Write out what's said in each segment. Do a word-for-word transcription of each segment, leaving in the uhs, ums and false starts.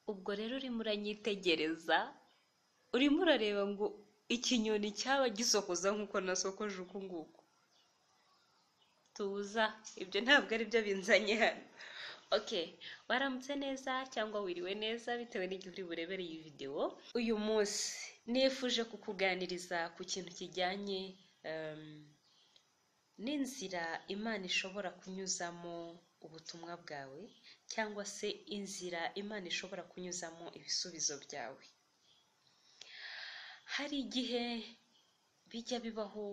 ubwo rero urimo uranyitegereza, urimo urareba ngo ikinyoni cyaba gisokoza nk'uko nasokoje uku nguku. Tuza, ibyo ntabwo ari byo binzanye hano. Okay, waramutse neza cyangwa wiriwe neza bitewe n'igihe uri burebere iyi video. Uyu munsi nifuje kukuganiriza ku kintu kijyanye um, n'inzira Imana ishobora kunyuzamo ubutumwa bwawe, cyangwa se inzira Imana ishobora kunyuzamo ibisubizo byawe. Hari igihe bijya bibaho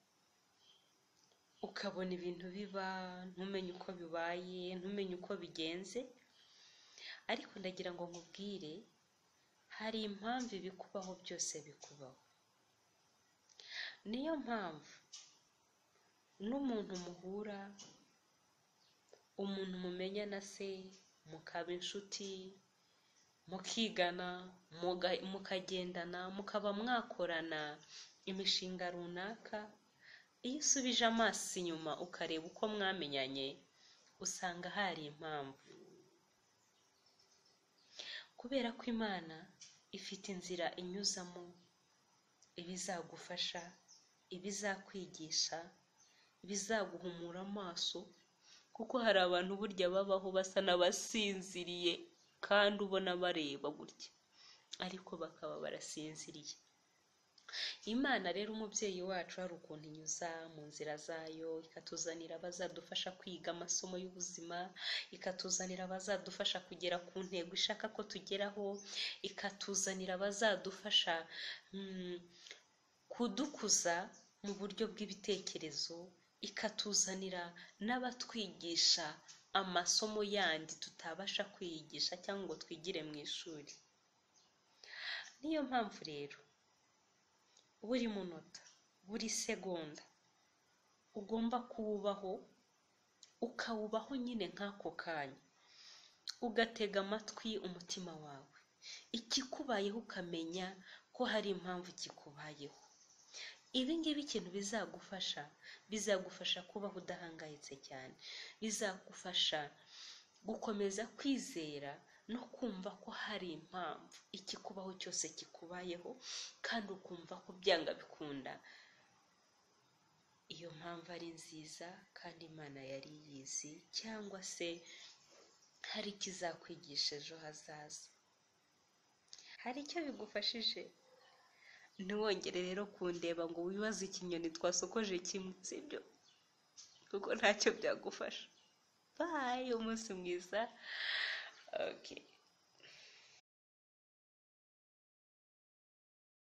ukabona ibintu biba, ntumenye uko bibaye, ntumenye uko bigenze, ariko ndagira ngo nkubwire, hari impamvu ibikubaho byose bikubaho. Niyo mpamvu n'umuntu muhura, umuntu mumenyana se, mukaba inshuti, mukigana, mukagendana, mukaba mwakorana imishinga runaka, iyo usubije amaso inyuma ukareba uko mwamenyanye, usanga hari impamvu. Kubera ko Imana ifite inzira inyuzamo ibizagufasha, ibizakwigisha, ibizaguhumura amaso, kuko hari abantu burya babaho basa n'abasinziriye kandi ubona bareba gutya, ariko bakaba barasinziriye. Imana rero umubyeyi wacu hari ukuntu inyuza mu nzira zayo, ikatuzanira abazadufasha kwiga amasomo y'ubuzima, ikatuzanira abazadufasha kugera ku ntego ishaka ko tugeraho, ikatuzanira abazadufasha hmm, kudukuza mu buryo bw'ibitekerezo, ikatuzanira n'abatwigisha amasomo yandi tutabasha kwiyigisha cyangwa ngo twigire mu ishuri. Niyo mpamvu rero buri munota, buri segonda ugomba kuwubaho, ukawubaho nyine nk'ako kanya, ugatega amatwi umutima wawe, ikikubayeho ukamenya ko hari impamvu kikubayeho. Ibi ngibi ikintu bizagufasha, bizagufasha kubaho udahangayitse cyane, bizagufasha gukomeza kwizera no kumva ko hari impamvu ikikubaho cyose kikubayeho, kandi ukumva ko byanga bikunda iyo mpamvu ari nziza kandi Imana yari yizi, cyangwa se hari ikizakwigisha ejo hazaza. Hari icyo bigufashije? Ntiwongere rero kundeba ngo wibaze ikinyoni twasokoje kimwe, sibyo? Kuko ntacyo byagufasha. Bye, umunsi mwiza.